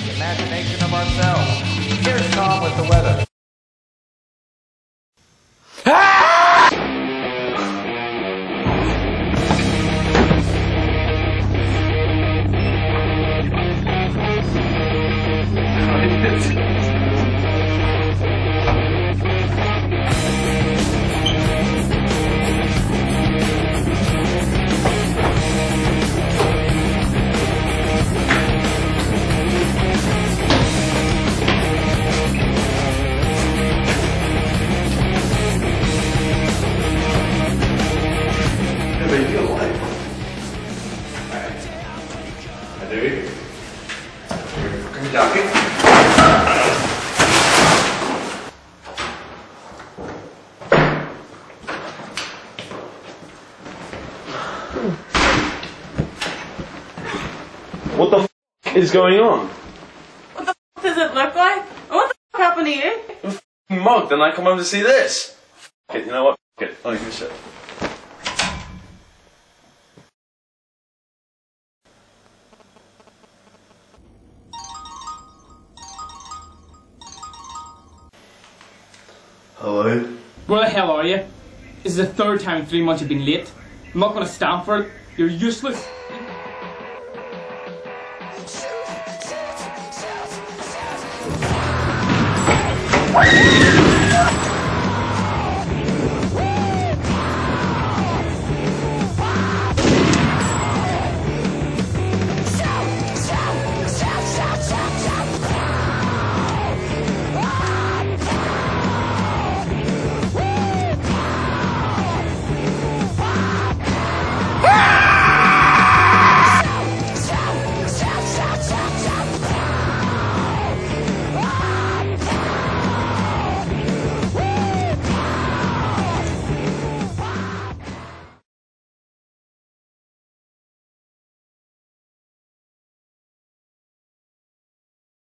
imagination of ourselves. Here's Tom with the weather. What the f is going on? What the f does it look like? And what the f happened to you? I'm f***ing mugged and I come home to see this. F it, you know what? F it, I don't give a shit. Hello? Where the hell are you? This is the third time in 3 months you've been late. I'm not going to stand for it. You're useless. What?